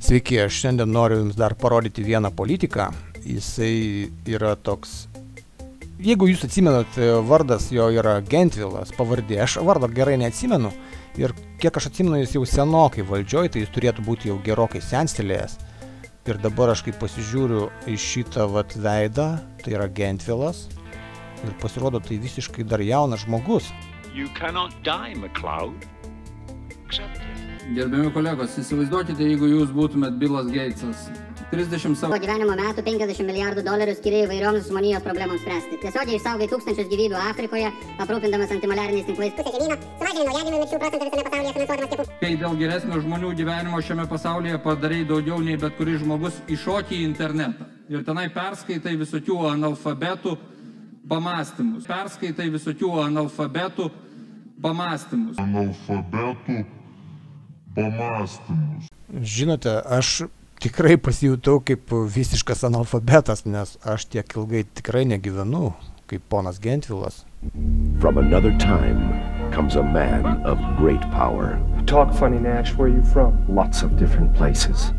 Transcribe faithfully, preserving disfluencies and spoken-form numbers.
Sveiki, aš šiandien noriu Jums dar parodyti vieną politiką. Jisai yra toks... Jeigu Jūs atsimenat, vardas jo yra Gentvilas, pavardė. Aš vardo gerai neatsimenu. Ir kiek aš atsimenu, jis jau senokai valdžioj, tai jis turėtų būti jau gerokai senstelėjęs. Ir dabar aš kaip pasižiūriu į šitą vat veidą, tai yra Gentvilas. Ir pasirodo, tai visiškai dar jaunas žmogus. You cannot die, MacLeod. Accept it. Gerbiami kolegos, įsivaizduokite, jeigu jūs būtumėt Billas Gatesas. trisdešimt savo gyvenimo metų penkiasdešimt milijardų dolerių skiria įvairioms žmonijos problemams spręsti. Tiesiogiai išsaugai tūkstančius gyvybių Afrikoje, aprūpindamas antimaliariniais tinklais. Pusė žemyno, sumažinai naujagimių mirčių procentą visame pasaulyje finansuodamas skiepų. Kai dėl geresnio žmonių gyvenimo šiame pasaulyje padarai daugiau nei bet kuris žmogus iššokė į internetą. Ir tenai perskaitai visokių analfabetų pamąstymus. Perskaitai visokių analfabetų pamąstymus. Analfabetų pamąstymus. Žinote, aš tikrai pasijutau kaip visiškas analfabetas, nes aš tiek ilgai tikrai negyvenu, kaip ponas Gentvilas. From another time comes a man of great power. Talk funny, Nash. Where are you from? Lots of different places.